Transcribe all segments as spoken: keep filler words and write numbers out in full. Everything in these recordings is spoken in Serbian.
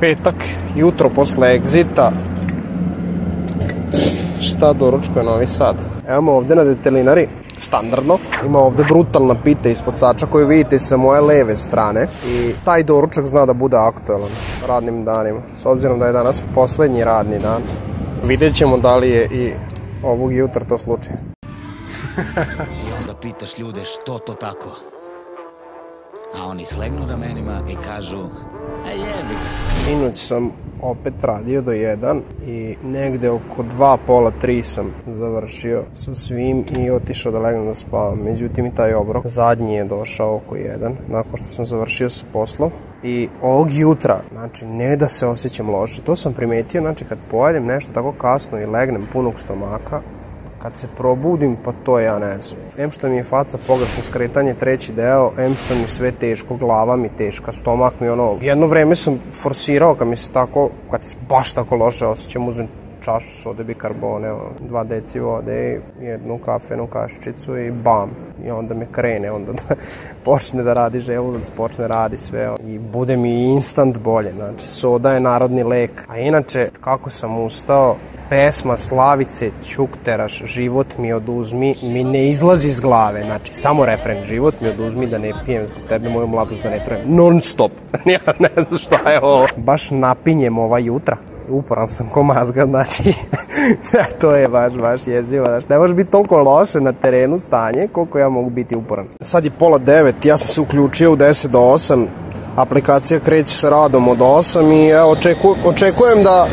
Petak, jutro posle egzita. Šta doručkuje Novi Sad? Evo ovde na detelinari, standardno. Ima ovde brutalna pita ispod sača koju vidite sa moje leve strane. I taj doručak zna da bude aktualan radnim danima. S obzirom da je danas poslednji radni dan. Vidjet ćemo da li je i ovog jutra to slučaj. I onda pitaš ljude što to tako? A oni slegnu ramenima i kažu, a jebi ga. Sinoć sam opet radio do jedan i negde oko dva, pola, tri sam završio sa svim i otišao da legnem da spavam. Međutim i taj obrok zadnji je došao oko jedan, nakon što sam završio sa poslom. I ovog jutra, znači ne da se osjećam loše, to sam primetio, znači kad pojedem nešto tako kasno i legnem punog stomaka, kad se probudim, pa to ja ne znam. Em što mi je faca pogrešno skretanje, treći deo, em što mi sve teško, glava mi teška, stomak mi ono... Jedno vreme sam forsirao kad mi se tako, kad se baš tako loše osjećam, uzem čašu sode bikarbone, dva deci vode, jednu kafenu kašičicu i bam. I onda me krene, onda da počne da radi želudac, počne radi sve i bude mi instant bolje. Znači, soda je narodni lek. A inače, kako sam ustao, pesma Slavice Ćukteraš, Život mi oduzmi, mi ne izlazi iz glave. Znači, samo refren, život mi oduzmi da ne pijem zbog tebe moju mladost da ne trujem. Non stop. Ja ne znam šta je ovo. Baš napinjem ova jutra. Uporan sam ko mazga, znači, to je baš, baš jezivo, znači, ne može biti toliko loše na terenu stanje koliko ja mogu biti uporan. Sad je pola devet, ja sam se uključio u deset do osam, aplikacija kreće sa radom od osam i evo, očeku, očekujem da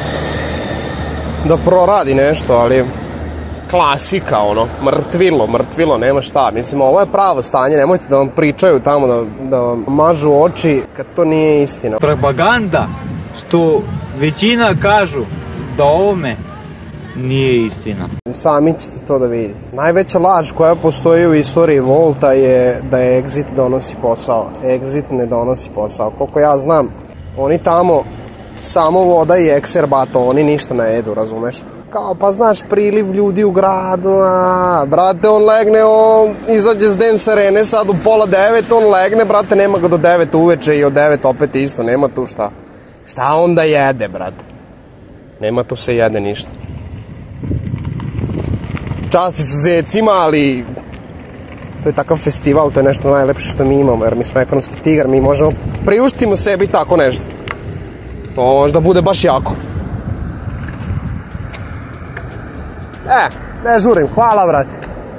da proradi nešto, ali klasika, ono, mrtvilo, mrtvilo, nema šta, mislim, ovo je pravo stanje, nemojte da vam pričaju tamo, da, da vam mažu oči kad to nije istina. Propaganda, što većina kažu da ovome nije istina. Sami ćete to da vidite. Najveća laž koja postoji u istoriji Volta je da je Exit donosi posao. Exit ne donosi posao. Koliko ja znam, oni tamo samo voda i ekserbato, oni ništa ne jedu, razumeš? Kao, pa znaš, priliv ljudi u gradu, a, brate, on legne, on izađe s Dance Arene sad u pola devet, on legne, brate, nema ga do devet uveče i od devet opet isto, nema tu šta. Šta onda jede, brate? Nema tu se jede ništa. Časti su zecima, ali to je takav festival, to je nešto najlepše što mi imamo, jer mi smo ekonomski tigar, mi možemo priuštimo sebi tako nešto. To možda bude baš jako. E, ne žurim, hvala, brate.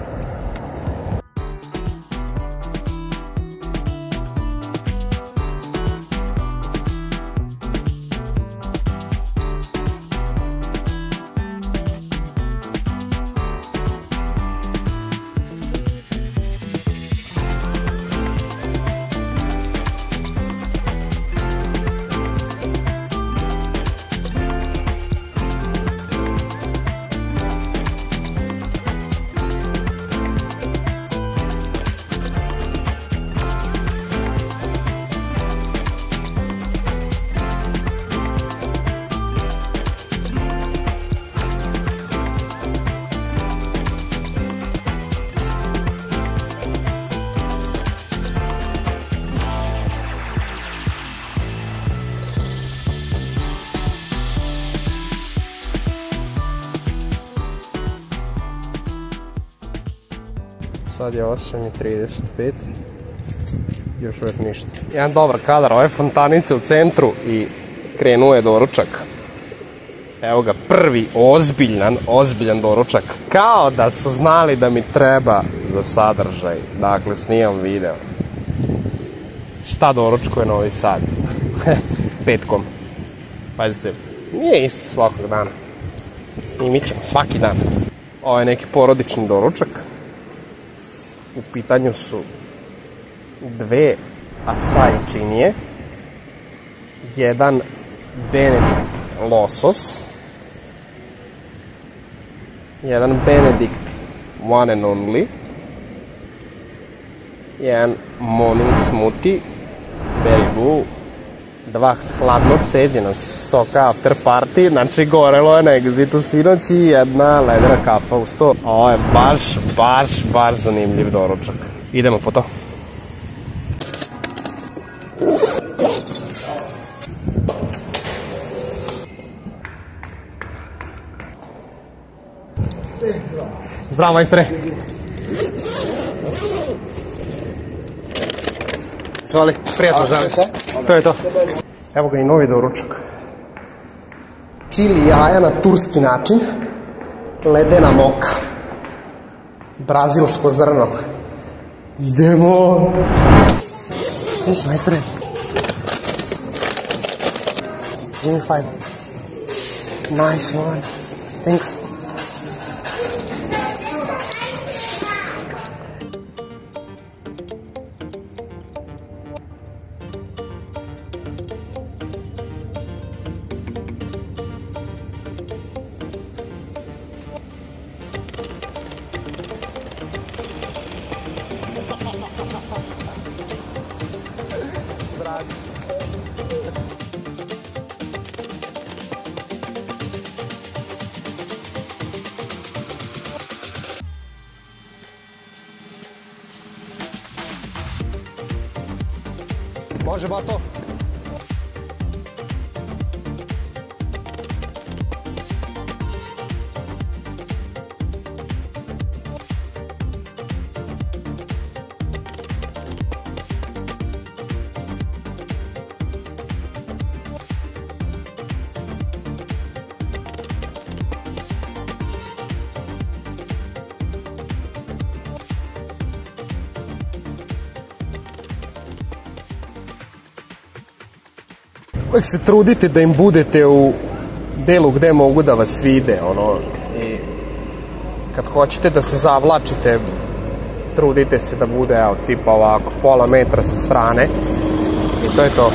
Sad je osam i trideset pet, još uvijek ništa. Jedan dobar kadar, ove fontanice u centru i krenuo je doručak. Evo ga, prvi ozbiljan, ozbiljan doručak. Kao da su znali da mi treba za sadržaj. Dakle, snimam video. Šta doručkuje Novi Sad? Petkom. Pazite, nije isto svakog dana. Snimit ćemo svaki dan. Ovo je neki porodični doručak. U pitanju su dve asai činije, jedan Benedikt losos, jedan Benedikt one and only, jedan morning smoothie, berry blue, dva hladno ceđena soka after party, znači gorelo je na Exitu sinoć i jedna ledena kapa u sto. Ovo je baš, baš, baš zanimljiv doručak. Idemo po to. Zdravo, majstore. Zvali, prijatno želim. To je to. Evo ga i novi doručak. Čili jaja na turski način. Ledena moka. Brazilsko zrno. Idemo. Niši, majstore. Give me five. Nice one. Thanks. Može, bato? Uvijek se trudite da im budete u delu gde mogu da vas vide, ono, i kad hoćete da se zavlačite, trudite se da bude, evo, tipa ovako, pola metra sa strane i to je to.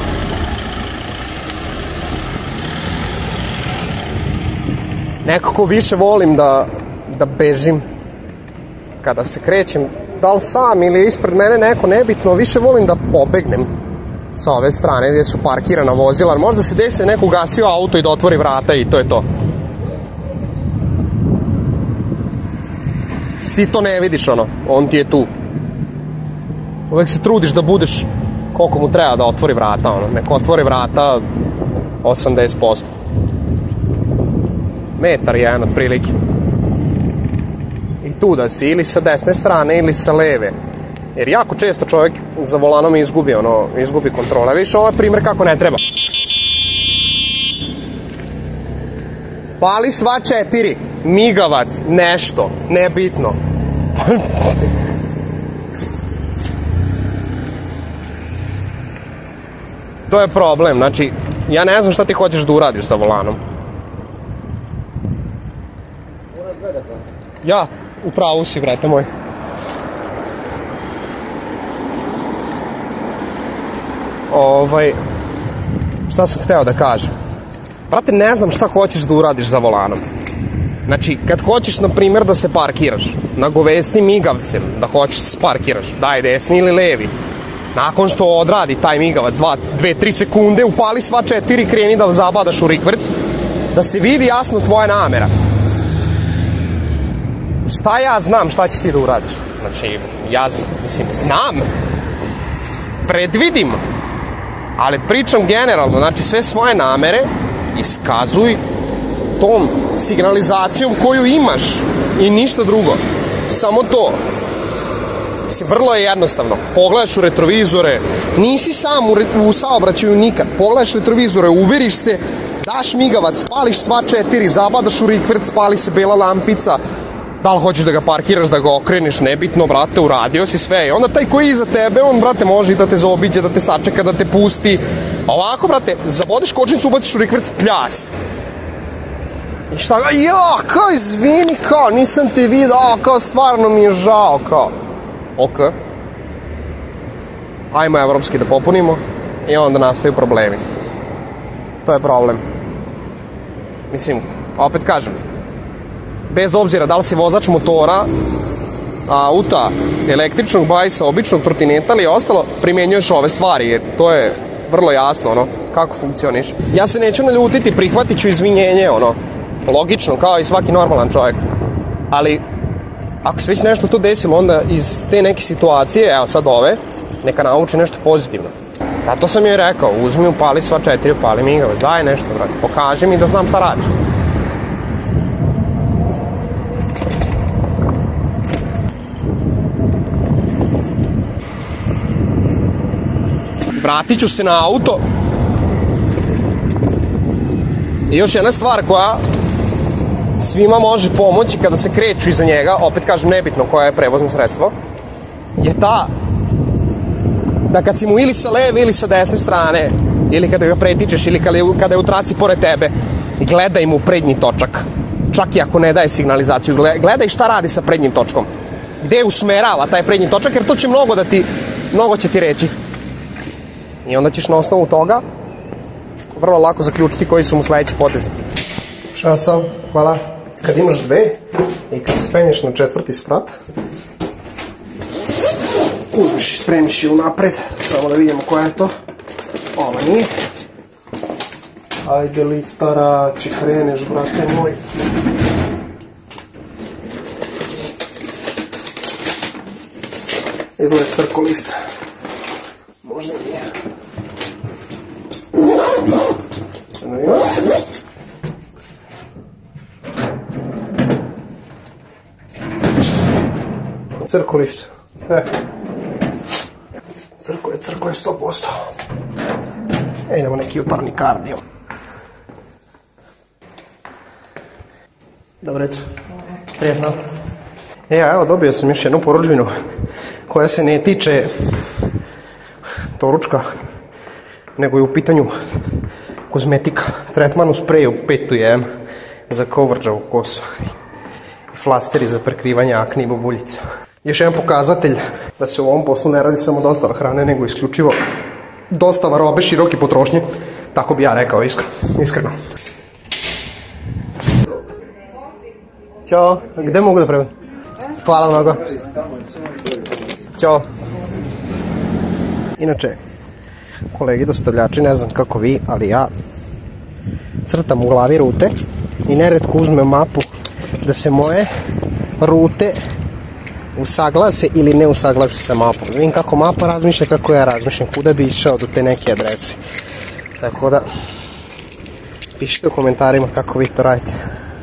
Nekako više volim da, da bežim kada se krećem, da li sam ili ispred mene neko, nebitno, više volim da pobegnem sa ove strane gdje su parkirana vozila, možda se desi neko ugasio auto i da otvori vrata i to je to. Ti to ne vidiš, ono, on ti je tu. Uvijek se trudiš da budeš koliko mu treba da otvori vrata, ono, neko otvori vrata osamdeset posto. Metar jedan otprilike. I tu da si ili sa desne strane ili sa leve. Jer jako često čovjek za volanom izgubi, ono, izgubi kontrole. Viš, ovo je primjer kako ne treba. Pali sva četiri. Migavac, nešto, nebitno. To je problem, znači, ja ne znam šta ti hoćeš da uradiš sa volanom. Ja, u pravu si, brate moj. Ovaj, šta sam hteo da kažem? Brate, ne znam šta hoćeš da uradiš za volanom. Znači, kad hoćeš, na primjer, da se parkiraš, nagovesti migavcem da hoćeš da se parkiraš, daj desni ili levi. Nakon što odradi taj migavac dve tri sekunde, upali sva četiri, kreni da zabadaš u rikverc, da se vidi jasno tvoja namera. Šta ja znam, šta ćeš ti da uradiš? Znači, ja, mislim, znam, predvidim, ali pričam generalno, znači sve svoje namere iskazuj tom signalizacijom koju imaš i ništa drugo. Samo to. Mislim, vrlo je jednostavno. Pogledaš u retrovizore, nisi sam u, re, u saobraćaju nikad. Pogledaš retrovizore, uveriš se, daš migavac, pališ sva četiri, zabadaš u rikverc, pali se bela lampica. Da li hoćeš da ga parkiraš, da ga okreniš, nebitno, brate, uradio si sve. I onda taj koji je iza tebe, on, brate, može i da te zaobiđe, da te sačeka, da te pusti. A ovako, brate, zabodeš kočnicu, ubaciš u rikverc, pljas. I šta, ja, kao, izvini, kao, nisam te vidio, kao, stvarno mi je žao, kao. Ok. Ajmo evropski da popunimo i onda nastaju problemi. To je problem. Mislim, opet kažem, bez obzira da li si vozač motora, auta, električnog bajsa, običnog trotineta ili ostalo, primjenjuješ ove stvari, jer to je vrlo jasno, ono, kako funkcioniš. Ja se neću naljutiti, prihvatit ću izvinjenje, ono, logično, kao i svaki normalan čovjek. Ali, ako se već nešto to desilo, onda iz te neke situacije, evo sad ove, neka nauči nešto pozitivno. Zato sam joj rekao, uzmi, upali sva četiri, upali migavac, daj nešto, brate, pokaži mi da znam šta radiš. vratit ću se na auto. I još jedna stvar koja svima može pomoći kada se kreću iza njega, opet kažem nebitno koja je prevozno sredstvo, je ta da kad si mu ili sa leve ili sa desne strane, ili kada ga pretičeš, ili kada je u traci pored tebe, gledaj mu prednji točak. Čak i ako ne daje signalizaciju, gledaj šta radi sa prednjim točkom. Gde usmerava taj prednji točak, jer to će mnogo da ti, mnogo će ti reći. I onda ćeš na osnovu toga vrlo lako zaključiti koji su mu sledeći potezi. Šta sam? Hvala. Kad imaš dve i kad se penješ na četvrti sprat, uzmeš i spremiš je unapred, samo da vidimo koja je to. Ova nije. Ajde liftarači, kreneš, brate moj. Izgleda crko lift. Možda nije. Jedno ima. Crko lift. E. Crko je, crko je sto posto. E, idemo neki jutarnji kardio. Dobro jutro. Prijetno. E, a evo, dobio sam još jednu poručbinu koja se ne tiče doručka, nego je u pitanju kozmetika. Tretman u spreju pet u jedan za kovrđavu kosu i flasteri za prekrivanje akne i bubuljica. Još jedan pokazatelj da se u ovom poslu ne radi samo dostava hrane, nego isključivo dostava robe široke potrošnje, tako bi ja rekao iskreno. Ćao, gde mogu da prevedem? Hvala mnogo. Ćao. Inače, kolegi dostavljači, ne znam kako vi, ali ja crtam u glavi rute i neretko uzmem mapu da se moje rute usaglase ili ne usaglase sa mapom. Vidim kako mapa razmišlja, kako ja razmišljam, kuda bi išao do te neke adrese. Tako da, pišite u komentarima kako vi to radite.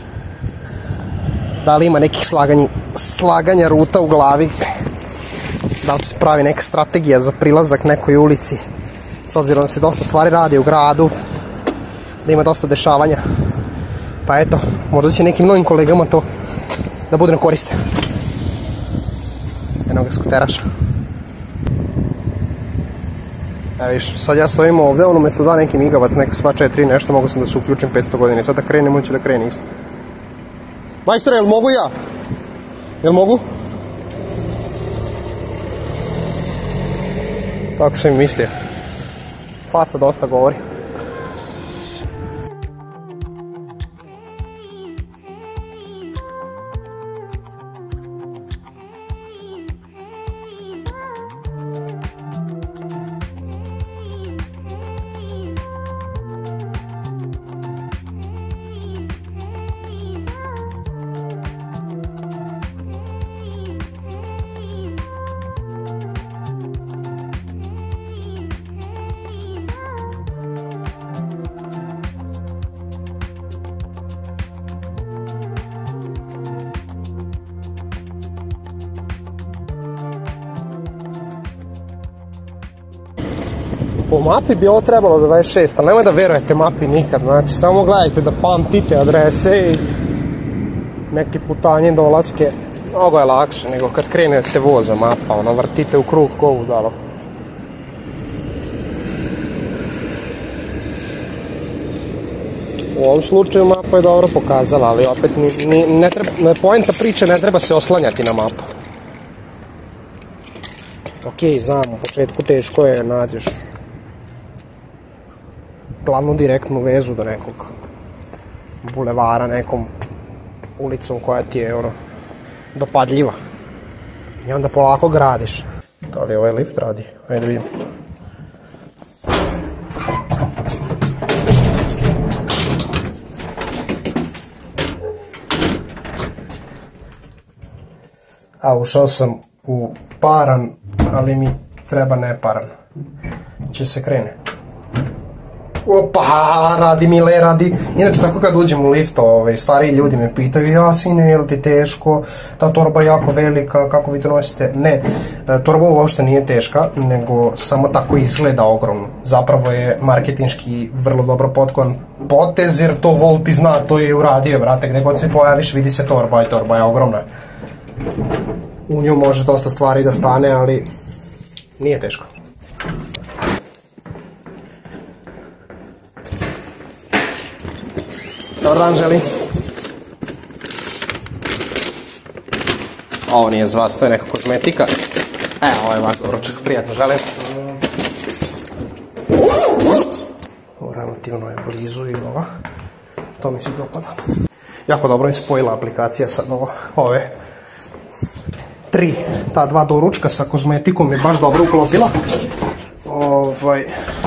Da li ima nekih slaganja, slaganja ruta u glavi, da li se pravi neka strategija za prilazak nekoj ulici, s obzirom da se dosta stvari radi u gradu, da ima dosta dešavanja. Pa eto, možda će nekim novim kolegama to da bude na koriste. Eno ga skuteraša. Evo viš, sad ja stojim ovde, ono mesto dva neki migavac, neka sva četiri nešto, mogu sam da se uključim petsto godina i sad da krenem, on će da krene isto. Majstore, jel mogu ja? Jel mogu? Tako sam im mislio. Faca dosta govori. Po mapi bi ovo trebalo do dvadeset šest, ali nemoj da verujete mapi nikad, znači samo gledajte da pamtite adrese i neke putanje, dolaske. Mnogo je lakše nego kad krenete voza mapa, ono vrtite u krug ko udalo. U ovom slučaju mapa je dobro pokazala, ali opet ni, ne treba, poenta priče ne treba se oslanjati na mapu. Ok, znam, u početku teško je nađeš glavnu direktnu vezu do nekog bulevara, nekom ulicom koja ti je ono dopadljiva i onda polako gradiš. Da li ovaj lift radi? Ajde vidim. A ušao sam u paran, ali mi treba neparan. Će se krene. Opa, radi Mile, radi. Inače, tako kad uđem u lift, ovaj, stariji ljudi me pitaju, ja sine, je li ti teško, ta torba je jako velika, kako vi to nosite? Ne, torba uopšte nije teška, nego samo tako izgleda ogromno. Zapravo je marketinški vrlo dobro potkovan potez, jer to Volti zna, to je uradio, brate, gde god se pojaviš, vidi se torba, i torba je ogromna. U nju može dosta stvari da stane, ali nije teško. Dobar dan, želim. Ovo nije za vas, to je neka kozmetika. Evo, ovo je vaš doručak, prijatno, želim. Ovo relativno je blizu i ova. To mi se dopada. Jako dobro je spojila aplikacija sad ovo, ove tri, ta dva doručka sa kozmetikom je baš dobro uklopila. Ovaj...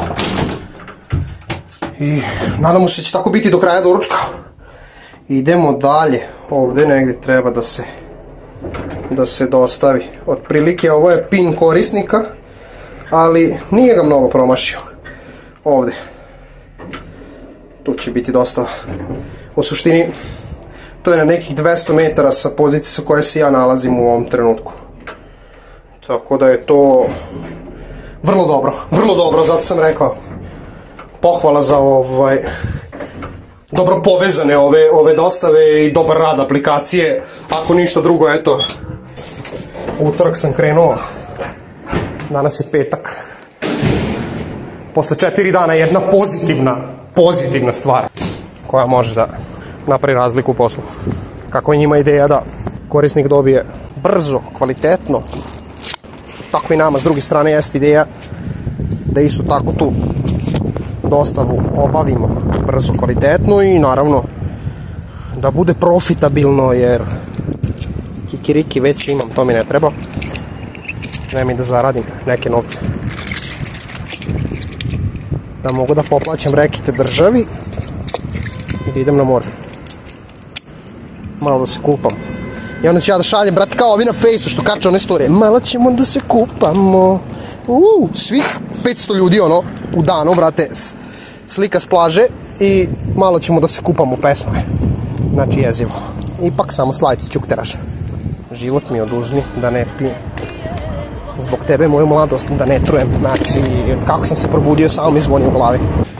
I nadamo se da će tako biti do kraja doručka. Idemo dalje. Ovdje negdje treba da se da se dostavi. Otprilike ovo je pin korisnika, ali nije ga mnogo promašio. Ovdje. Tu će biti dosta. U suštini to je na nekih dvesta metara sa pozicije sa koje se ja nalazim u ovom trenutku. Tako da je to vrlo dobro. Vrlo dobro, zato sam rekao. Pohvala za ovaj dobro povezane ove, ove dostave i dobar rad aplikacije. Ako ništa drugo, eto, utorak sam krenuo, danas je petak. Posle četiri dana jedna pozitivna, pozitivna stvar koja može da napravi razliku u poslu. Kako je njima ideja da korisnik dobije brzo, kvalitetno, tako i nama s druge strane jeste ideja da isto tako tu dostavu obavimo brzo, kvalitetno i naravno da bude profitabilno, jer kikiriki već imam, to mi ne treba. Ne mi da zaradim neke novce, da mogu da poplaćam rekete državi i da idem na more, malo da se kupam. I onda ću ja da šaljem, brate, kao ovi na fejsu što kače one storije, malo ćemo da se kupamo. Uuu, svih petsto ljudi, ono, u danu, brate, slika s plaže i malo ćemo da se kupamo pesmove. Znači, jezivo. Ipak samo slajci ćukteraš. Život mi oduzmi da ne pijem. Zbog tebe moju mladost da ne trujem. Znači, kako sam se probudio, samo mi zvoni u glavi.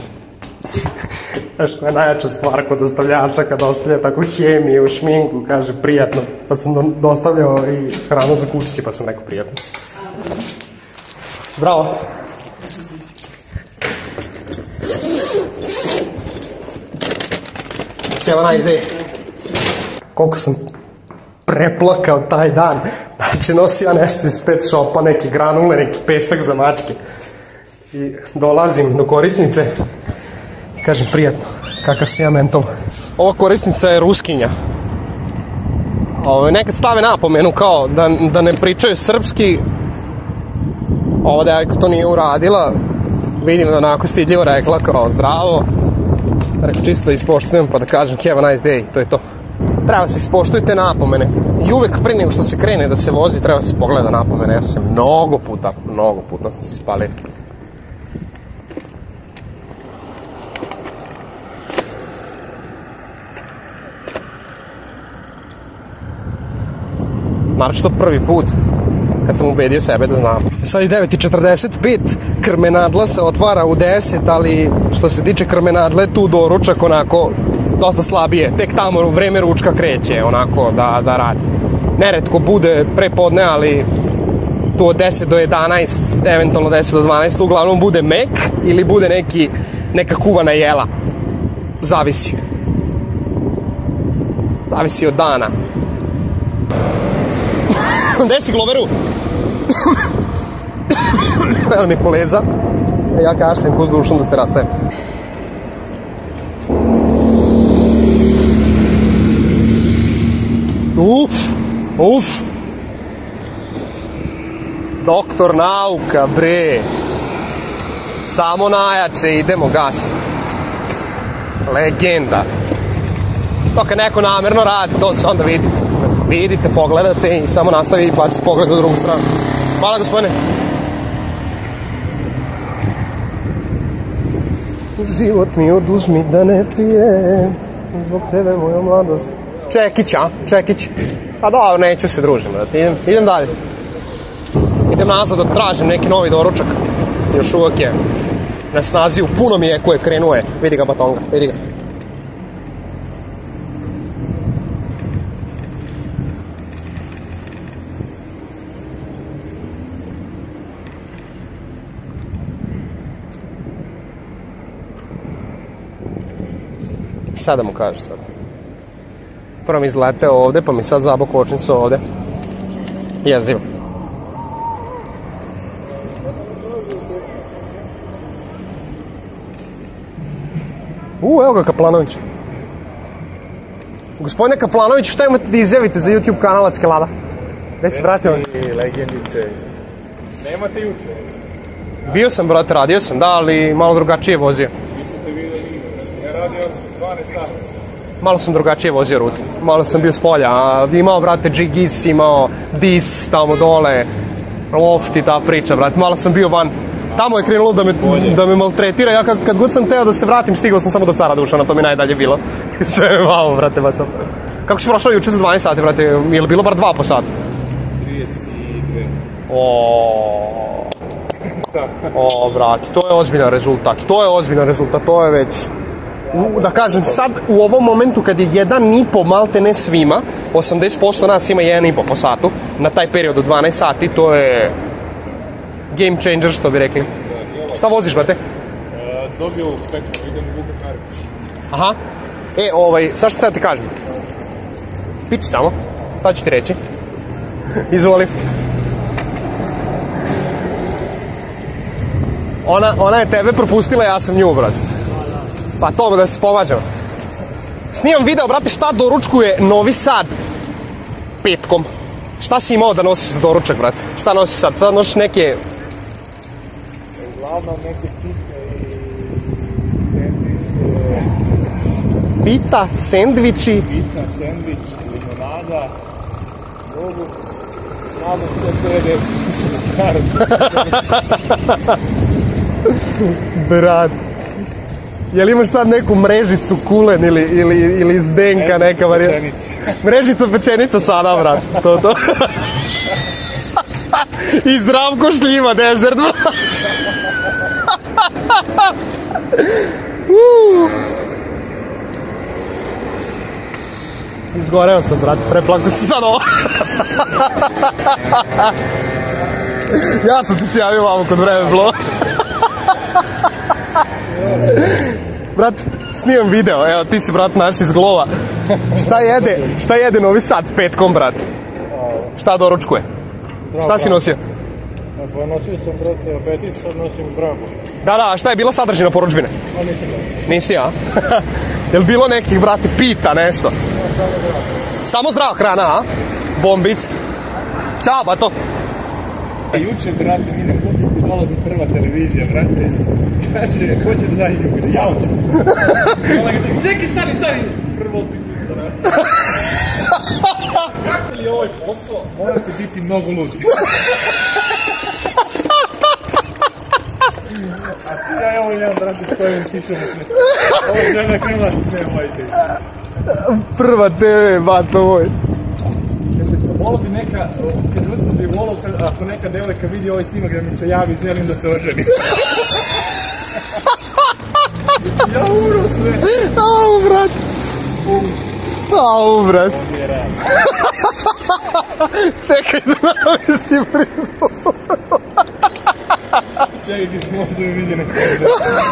Znaš, koja je najjača stvar kod dostavljača kad ostavlja tako hemiju, šminku, kaže prijatno. Pa sam dostavljao i hranu za kućići, pa sam rekao prijatno. Bravo! Have a nice day. Koliko sam preplakao taj dan. Znači, nosio ja nešto iz pet shopa, neke granule, neki pesak za mačke. I dolazim do korisnice i kažem prijatno, kakav si ja mentol. Ova korisnica je Ruskinja. Ovo, nekad stave napomenu kao da, da ne pričaju srpski. Ova devojka to nije uradila. Vidim da onako stidljivo rekla kao zdravo. Rekao čisto da ispoštujem pa da kažem have a nice day, to je to. Treba se ispoštujte napomene. I uvek prije nego što se krene da se vozi treba se pogleda napomene. Ja sam mnogo puta, mnogo puta sam se ispalio. Naravno prvi put kad sam ubedio sebe da znam. Sad je devet i četrdeset pet, krmenadla se otvara u deset, ali što se tiče krmenadle, tu doručak onako dosta slabije. Tek tamo u vreme ručka kreće onako da, da radi. Neretko bude prepodne, ali tu od deset do jedanaest, eventualno deset do dvanaest, uglavnom bude mek ili bude neki, neka kuvana jela. Zavisi. Zavisi od dana. Gde si, Gloveru? Evo mi poleza. Ja kašljem ko s dušom da se rastajem. Uf, uf. Doktor nauka, bre. Samo najjače, idemo, gas. Legenda. To kad neko namerno radi, to se onda vidite. Vidite, pogledate i samo nastavi i baci pogled u drugu stranu. Hvala, gospodine. Život mi oduzmi da ne pijem, zbog tebe moja mladost. Čekić, a? Čekić. Pa dobro, neću se družim, brate. Idem, idem dalje. Idem nazad da tražim neki novi doručak. Još uvijek je na snazi, u puno mi je koje krenuje. Vidi ga batonga, vidi ga. Sad da mu kažem sad. Prvo mi izleteo ovde, pa mi sad zabao kočnicu ovde. Jezivo. U, evo ga Kaplanović. Gospodine Kaplanović, šta imate da izjavite za YouTube kanal Ackelada? Gde se vratio? Legendice. Nemate juče? Bio sam, brate, radio sam, da, ali malo drugačije vozio. Mislite vi da nije? Ja radio dvanaest sati. Malo sam drugačije vozio rutu. Malo sam bio s polja. A, imao, brate, G-Giz, imao Dis tamo dole, Loft i ta priča, brate. Malo sam bio van. Tamo je krenulo da me, da me maltretira. Ja kad, kad god sam teo da se vratim, stigao sam samo do Cara Dušana, to mi najdalje bilo. Sve je malo, brate, ba sam. Kako si prošao juče za dvanaest sati, brate? Je li bilo bar dva po sat? trideset dve. O, Šta? o, brate, to je ozbiljan rezultat. To je ozbiljan rezultat, to je već... U, da kažem, sad u ovom momentu kad je jedan i po malte ne svima, osamdeset posto nas ima jedan i po po satu, na taj period od dvanaest sati, to je game changer, što bi rekli. Šta voziš, brate? Dobio u spekru, idem u Google Kari. Aha. E, ovaj, sad što sad ti kažem? Piči samo, sad ću ti reći. Izvoli. Ona, ona je tebe propustila, ja sam nju, brate. Pa to da se pomažemo. Snimam video, brate, šta doručkuje Novi Sad petkom. Šta si imao da nosiš za doručak, brate? Šta nosiš sad? Sad nosiš neke... Uglavnom neke pite i sendviče. Pita, sendviči. Pita, sendvič, limonada, mogu. Nadam se to je deset sa starom. Brate. Jel imaš sad neku mrežicu kulen ili, ili, ili zdenka neka varijanta? Mrežica pečenica sada, brat. To, to. I Zdravko Šljiva, desert. uh. Izgoreo sam, brat. Preplako sam sad ovo. Ja sam ti se javio vamo kod vreme blo. Brat, snimam video, evo ti si, brat, naš iz Glova. Šta jede, šta jede Novi Sad petkom, brat? Šta doručkuje? Šta si nosio? Pa nosio sam, brate, apetit, sad nosim bravu. Da, da, a šta je bila sadržina porudžbine? A nisam da. Nisi, a? Jel bilo nekih, brate, pita, nešto? Samo zdrava hrana, a? Bombic. Ćao, bato. Juče, brate, mi ne kupiti dolazi prva televizija, brate. Kaže, hoće da zađe u ja hoću. Ona kaže, čekaj, stani, stani. Prvo otpicu da radi. Kako li je ovaj posao? Morate biti mnogo ludi. A ti ja evo jedan, brate, stojim tičom u sve. Ovo žena krenula se sve, mojte. Prva te ve, bato moj. Volao bi neka, kad vrsto bi volao, ako neka devojka vidi ovaj snimak da mi se javi, želim da se oženi. Ja umro sve. Au, brat. Au, brat. Čekaj da navestim prizu. Čekaj, ti smo ovdje vidi neko ovdje.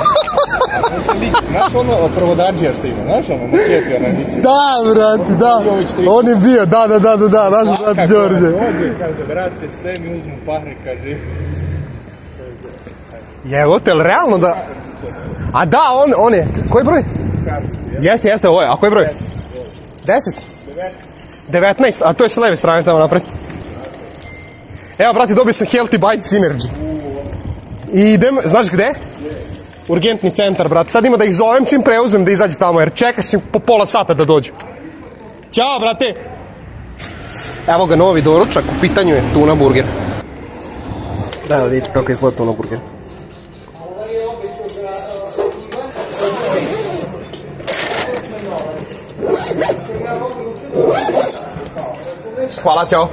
Znaš ono provodađija što ima, znaš ono, Makepija na emisiji? Da, brat, da. On je bio, da, da, da, da, da, naš brat Đorđe. Ovdje, kaže, brate, sve mi uzmu pare, kaže. Jevo te, li realno da... A da, on, on je, koji broj? Jeste, jeste, ovo je, a koji broj? Deset? Devetnaest, a to je s leve strane tamo napred. Evo, brati, dobio sam Healthy Bite Synergy. I idem, znaš gde? Urgentni centar, brat. Sad ima da ih zovem čim preuzmem da izađu tamo, jer čekaš im po pola sata da dođu. Ćao, brate! Evo ga novi doručak, u pitanju je tuna burger. Da, vidite kako izgleda tuna burger. Hvala, ćao.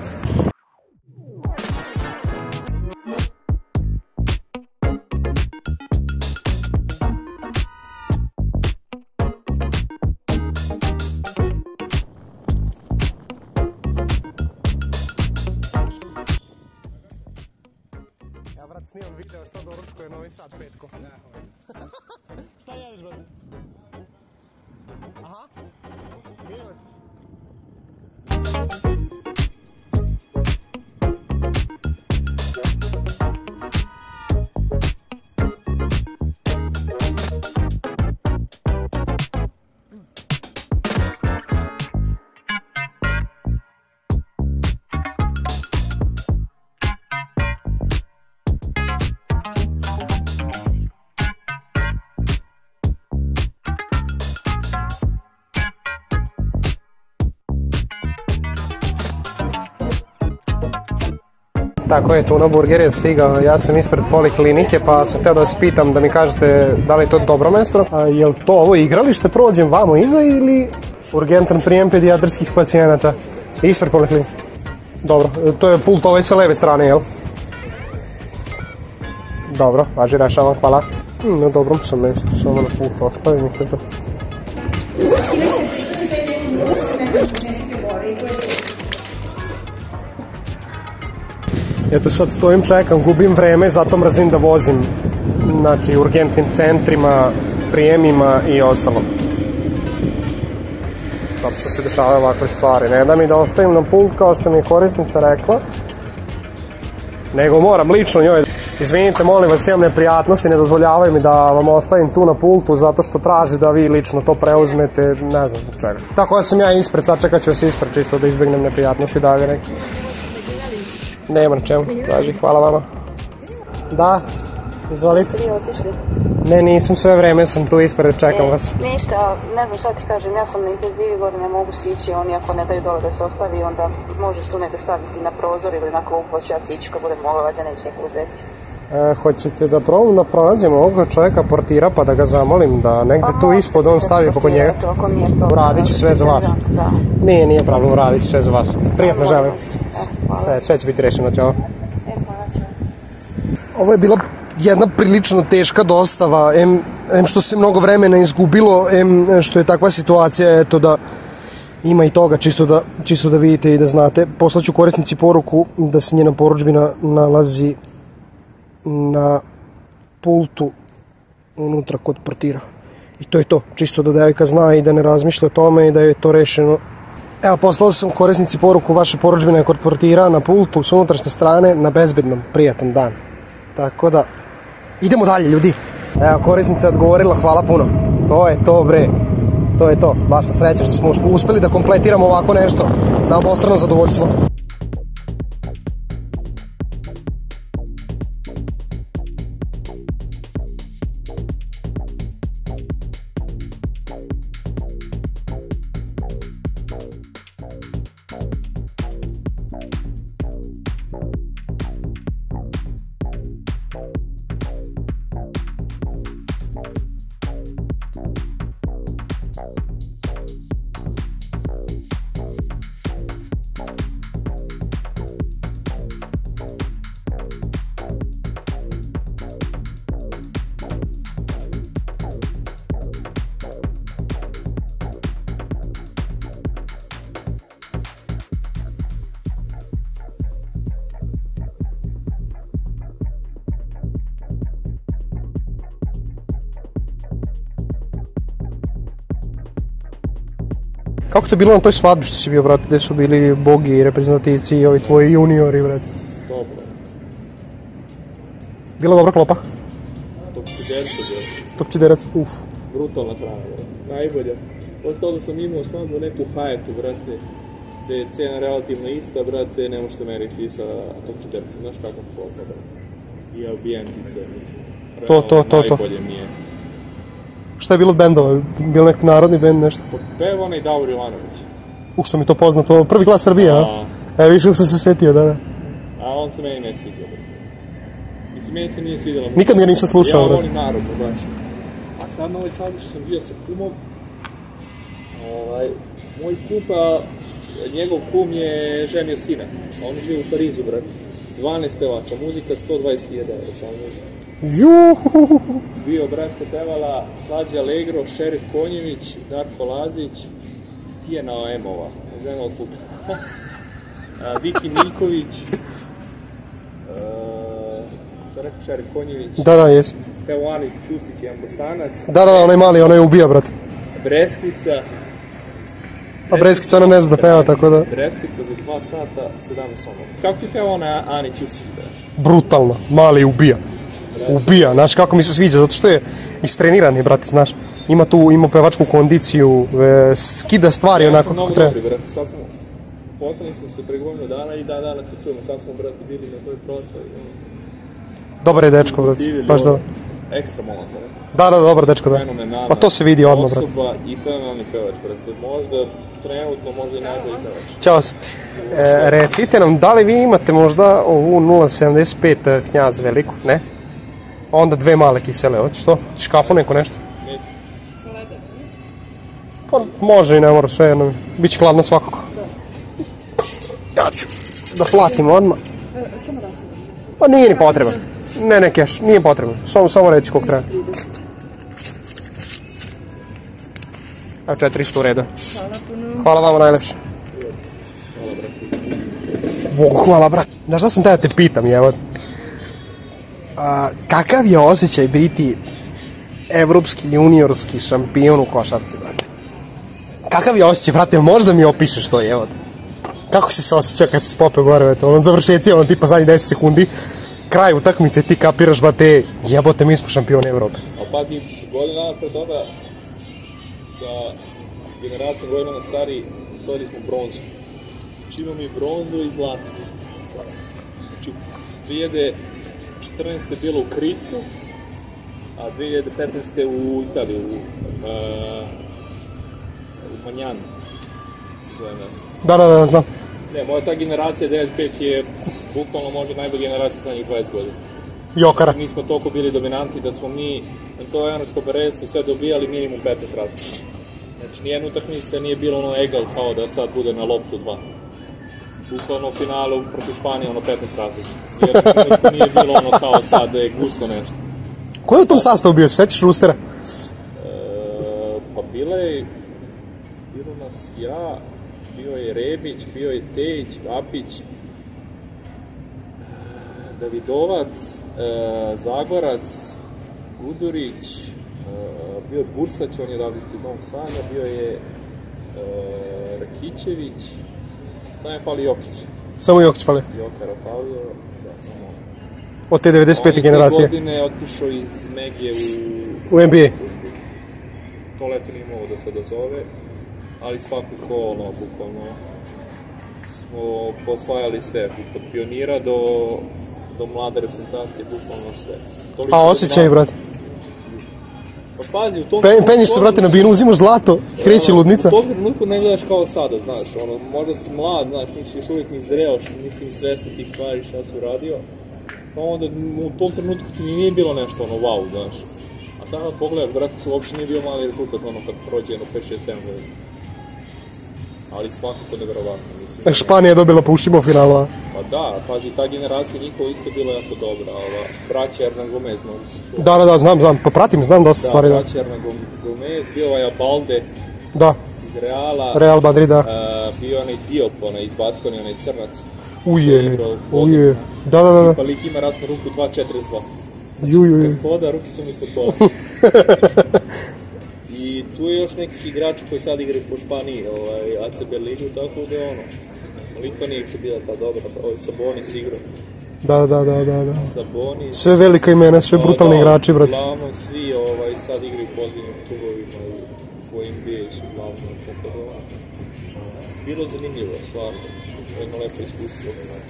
Ja, brat, snimam video što doručkuje Novi Sad petkom. Šta jedeš, brate? Aha. Minus. Tako je, Tuna Burger je stigao, ja sam ispred poliklinike pa sam htio da vas pitam da mi kažete da li je to dobro mesto. A je li to ovo igralište, prođem vamo iza ili urgentan prijem pedijatrijskih pacijenata ispred poliklinike? Dobro, to je pult ovaj sa leve strane, jel? Dobro, važi, rešavam, hvala. Na dobrom sam mjestu, samo na pult ostavim i to. Eto sad stojim, čekam, gubim vreme, zato mrzim da vozim. Znači, urgentnim centrima, prijemima i ostalo. Zato što se dešavaju ovakve stvari. Ne da mi da ostavim na pult kao što mi je korisnica rekla, nego moram lično njoj. Izvinite, molim vas, imam neprijatnosti, ne dozvoljavaju mi da vam ostavim tu na pultu zato što traži da vi lično to preuzmete, ne znam zbog čega. Tako da sam ja ispred, sad čekat ću vas ispred čisto da izbjegnem neprijatnosti, da ga neki. Nema na čemu, traži, hvala vama. Da, izvolite. Vi otišli? Ne, nisam, sve vreme sam tu ispred, čekam vas. Ništa, ne znam šta ti kažem, ja sam na intenzivni gore, ne mogu sići, oni ako ne daju dole da se ostavi, onda možeš tu negdje staviti na prozor ili na klupu, hoće ja sići kad budem mogla, da neće neko uzeti. E, hoćete da probam da pronađem ovog čovjeka portira pa da ga zamolim da negde tu ispod on stavi poko njega? Uradit ću sve za vas. Nije, nije problem, uradit ću sve za vas. Prijatno želim. Sve, sve će biti rešeno, ćao. Ovo je bila jedna prilično teška dostava, em, em što se mnogo vremena izgubilo, em što je takva situacija, eto da ima i toga, čisto da, čisto da vidite i da znate. Poslaću korisnici poruku da se njena porudžbina nalazi na pultu unutra kod portira. I to je to, čisto da devojka zna i da ne razmišlja o tome i da je to rešeno. Evo, poslao sam korisnici poruku, vaša porudžbina je kod portira na pultu s unutrašnje strane, na bezbednom, prijatan dan. Tako da, idemo dalje, ljudi. Evo, korisnica je odgovorila, hvala puno. To je to, bre. To je to, vaša sreća što smo uspeli da kompletiramo ovako nešto na obostrano zadovoljstvo. Kako to je bilo na toj svadbi što si bio, brate, gde su bili bogi, reprezentativci i ovi tvoji juniori, brate? Dobro. Bila dobra klopa? Topčideraca, brate. Topčideraca, uf. Brutalna hrana, brate. Najbolja. Posle toga sam imao stvarno neku hajetu, brate, gde je cena relativno ista, brate, ne može se meriti sa topčideracom. Znaš kakav klopa, brate. I ambijenti se, mislim. To, to, to, to. Najbolje mi je. Šta je bilo od bendova? Bilo neki narodni bend, nešto? Peva onaj Davor Jovanović. U, što mi to poznato, prvi glas Srbije, a? Evo, više kako sam se setio, da, da. A on se meni ne sviđa, brate. Mislim, meni se nije svidjela. Nikad ga nisam slušao, ja brate. volim narodno, baš. A sad na ovoj svadbi što sam bio sa kumom, ovaj, moj kupa njegov kum je ženio sina, a on živi u Parizu, brat. dvanaest pevača, muzika sto dvadeset hiljada evra, samo muzika. Juuu! Bio, brate, pevala Slađa Allegro, Šerif Konjević, Darko Lazić, Tijena Emova, žena od Sultana, Viki Miljković, sam rekao Šerif Konjević, Da, da, jesi. Peo Ani Ćusić, jedan Bosanac, Da, da, onaj mali, onaj ubija, brate. Breskvica, A Breskvica ona ne zna da peva, tako da... Breskvica za dva sata, sedamnaest onova. Kako ti peva ona Ani Ćusić, brate? Brutalno, mali ubija. Ubija, znaš kako mi se sviđa, zato što je istreniran je, brate, znaš. Ima tu, ima pevačku kondiciju, e, skida stvari onako kako treba. Dobri, brate, sad smo, potali smo se pre godinu dana i dan danas se čujemo, sad smo, brate, bili na toj proslavi. Dobar je dečko, brate, baš dobro. Ekstra momak, brate. Da, da, dobar dečko, da. Fenomenalna Pa to se vidi odmah, brate. Osoba i fenomenalni pevač, brate. Možda trenutno, možda i najbolji pevač. Ćao se. E, recite nam, da li vi imate možda ovu nula sedamdeset pet Knjaz veliku, ne? Onda dve male kisele, hoćeš to? Ćeš kafu neko nešto? Neću. Pa može i ne mora, sve jedno. Biće hladno svakako. Ja ću da platim odmah. Pa nije ni potreban. Ne, ne keš, nije potreban. Samo, samo reci koliko treba. Evo četiristo u redu. Hvala vama najlepše. Bogu, hvala, brat. Znaš šta sam tada te pitam, jevo? A, kakav je osjećaj biti evropski juniorski šampion u košarci, brate? Kakav je osjećaj, brate, možda mi opišeš to, jevo? Kako si se osjeća kad se pope gore, brate? Ono, završeci, ono, tipa zadnjih deset sekundi, kraj utakmice, ti kapiraš, brate, jebote, mi smo šampioni Evrope. A pazi, godina dana pre toga, sa generacijom godina stari, osvojili smo bronzu. Znači imamo i bronzu i zlato. Znači, dve hiljade četrnaeste je bilo u Kritu, a dve hiljade petnaeste u Italiji, u, uh, u Manjanu, se zove mesto. Da, da, da, znam. Ne, moja ta generacija devedeset pet je bukvalno možda najbolja generacija za njih dvadeset godina. Jokara. Mi smo toliko bili dominanti da smo mi na to evropsko prvenstvo sve dobijali minimum petnaest razlika. Znači, nijedna utakmica nije bilo ono egal kao da sad bude na loptu dva. Bukvalno u finalu protiv Španije ono petnaest razlika. Jer nije bilo ono kao sad da je gusto nešto. Ko je u tom sastavu bio? Sećaš Rustera? E, pa bila je, bilo nas ja, bio je Rebić, bio je Tejić, Vapić, Davidovac, e, Zagorac, Gudurić, e, bio je Bursać, on je davno iz Novog Sada, bio je e, Rakićević, samo je fali Jokić. Samo Jokić fali. Jokara falio, da, samo. Od te devedeset pete generacije. On je te godine otišao iz Megije u... U N B A. To leto nije mogo da se dozove, ali svakako, ono, bukvalno, smo posvajali sve, od pionira do, do mlade reprezentacije, bukvalno sve. Toliko A osjećaj, brate? Pa pazi, u tom... Pe, penješ se, brate, na binu, uzimaš zlato, kreće ludnica. U tom trenutku ne gledaš kao sada, znaš, ono, možda si mlad, znaš, nisi još uvijek ni zreo, nisi ni svestan tih stvari šta si uradio, pa onda u tom trenutku ti nije bilo nešto, ono, wow, znaš. A sad kad pogledaš, brate, to uopšte nije bio mali rezultat, ono, kad prođe jedno pet šest sedam godina. Ali svakako nevjerovatno, mislim. Španija je dobila po ušima u finalu, a? Pa da, pazi, ta generacija njihova isto bila jako dobra, ova, braća Hernan Gomez, mogu se čuo. Da, da, da, znam, znam, pa pratim, znam dosta da, stvari, da. Da, braća Hernan Gomez, bio ovaj Abalde Da. iz Reala. Real Madrid, da. Uh, bio onaj Diop, onaj iz Baskoni, onaj crnac. Uje, uje, da, da, da. Pa lik ima raspon ruku dva četrdeset dva. Ju, ju, ju. Kad hoda, ruke sam ispod pola. I tu je još nekih igrača koji sad igraju po Španiji, ovaj, A C Berlinu, tako da ono, Litvanija su bila ta dobra, ovaj Sabonis igrao. Da, da, da, da, da. Sabonis. Sve velika imena, sve brutalni da, igrači, brate. Uglavnom svi ovaj, sad igraju u pozivnim klubovima u N B A su uglavnom, tako da bilo zanimljivo, stvarno, jedno lepo iskustvo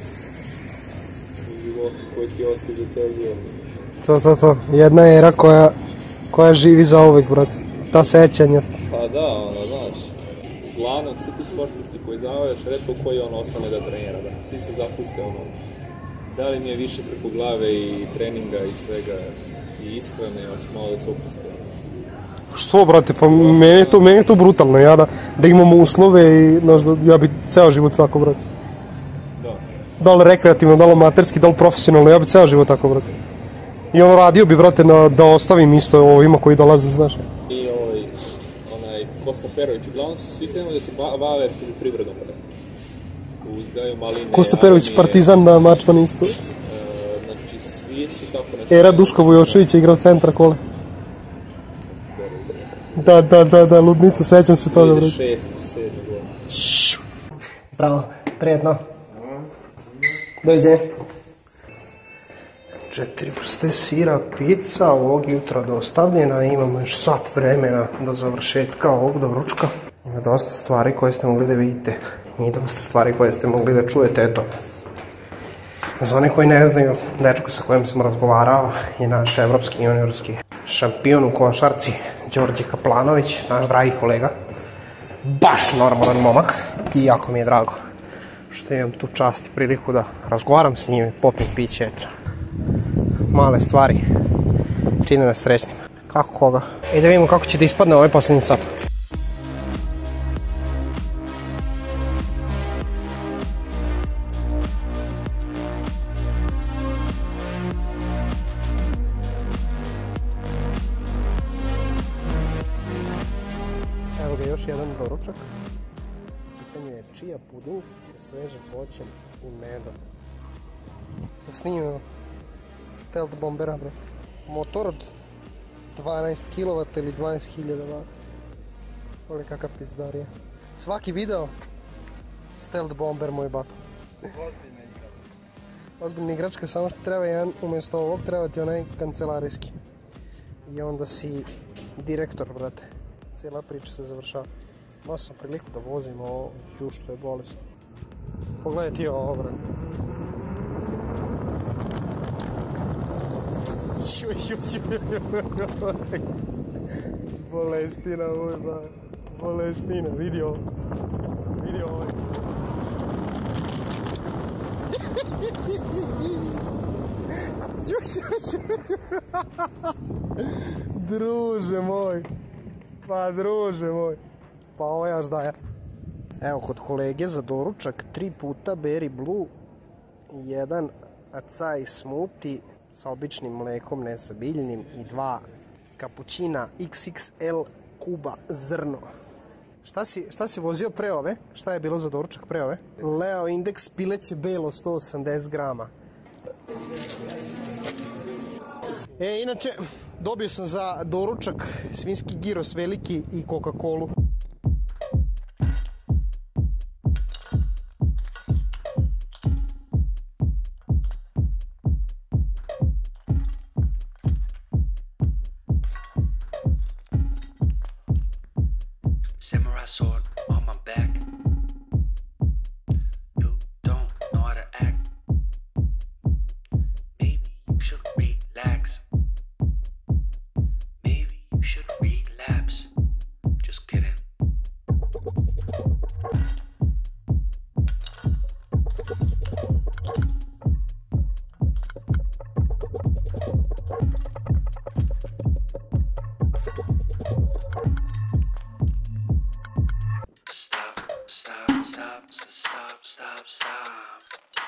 u životu koji ti ostaje za ceo život. To, to, to. Jedna era koja, koja živi za uvek, brate. Ta sećanja. Pa da, ono, znaš, uglavnom svi ti sportisti koji zavaješ, redko koji on ostane da trenira, da svi se zapuste, ono, da li mi je više preko glave i treninga i svega i ishrane, hoće malo da se opuste. Što, brate, pa meni je to, meni je to brutalno, ja da, da imamo uslove i, znaš, da ja bi ceo život tako, brate. Da. Da li rekreativno, da li amaterski, da li profesionalno, ja bi ceo život tako, brate. I ono radio bi, brate, na, da ostavim isto ovima koji dolaze, znaš. I ovaj, onaj, Kosta Perović, uglavnom su svi krenuli da se bave poljoprivredom, brate. Uzgaju maline, Kosta Perović, Partizan na Mačvan isto. E, znači, svi su tako nešto... Era Duško Vujočević je igrao centra kole. Da, da, da, da, ludnica, sećam se toga, brate. šest, sedam godina. Bravo, prijetno. Doviđenja. Četiri vrste sira, pizza, ovog jutra dostavljena, imamo još sat vremena do završetka ovog doručka. Ima dosta stvari koje ste mogli da vidite i dosta stvari koje ste mogli da čujete, eto. Za one koji ne znaju, dečko sa kojim sam razgovarao je naš evropski juniorski šampion u košarci, Đorđe Kaplanović, naš dragi kolega. Baš normalan momak i jako mi je drago što imam tu čast i priliku da razgovaram s njim, popim piće, eto. Male stvari čine nas srećnim. Kako koga? I da vidimo kako će da ispadne ovaj posljednji sat. Evo ga još jedan doručak. Pitanje je čija puding sa svežim voćem i medom. Da snimimo Stealth bombera, bre. Motor od dvanaest kilovata ili dvanaest hiljada vata. Ovo je kakav pizdarija. Svaki video Stealth bomber, moj bato. Ozbiljna igračka. Ozbiljna igračka, samo što treba jedan, umjesto ovog treba ti onaj kancelarijski. I onda si direktor, brate. Cijela priča se završava. Imao sam priliku da vozim ovo, ju što je bolesno. Pogledaj ti ovo, brate. Ju, ju, ju, boleština, moj ba. Boleština, vidi ovo. Vidi ovo. Druže moj. Pa druže moj. Pa ovo jaš daje. Evo kod kolege za doručak tri puta Berry Blue, jedan acai smoothie sa običnim mlekom, ne sa biljnim, i dva kapućina iks iks el kuba zrno. Šta si, šta si vozio pre ove? Šta je bilo za doručak pre ove? Leo Index pileće belo sto osamdeset grama. E, inače, dobio sam za doručak svinjski giros veliki i Coca-Colu. Samurai sword on my back. You don't know how to act. Maybe you should relax. Maybe you should relapse. Just kidding. Stop, stop, stop, stop, stop, stop.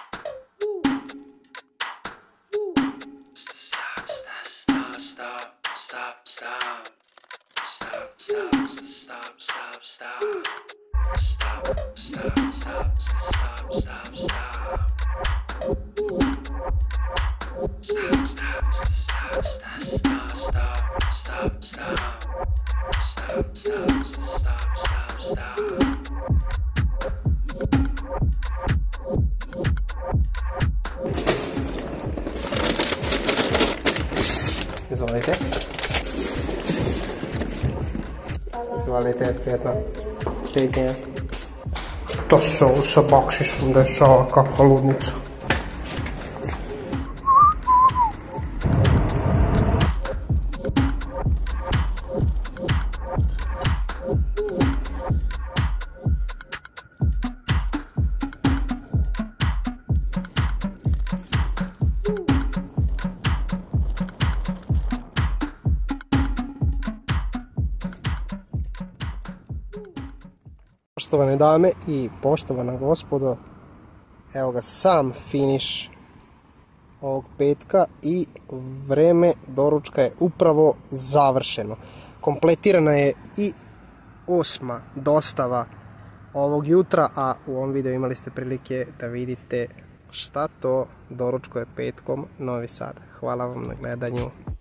Stop, stop, stop, stop, stop, stop. Stop, stop, stop, stop, stop. Stop, stop, stop, stop, stop, stop. Stop, stop, stop, stop, stop, stop, stop, stop. Stop, stop, stop, stop, stop. Izvolite. Izvolite, prijetno. Prijetno. Što se ovo sa bakšišom dešava, kakva ludnica? Poštovane dame i poštovana gospodo, evo ga sam finiš ovog petka i vreme doručka je upravo završeno. Kompletirana je i osma dostava ovog jutra, a u ovom videu imali ste prilike da vidite šta to doručkuje petkom Novi Sad. Hvala vam na gledanju.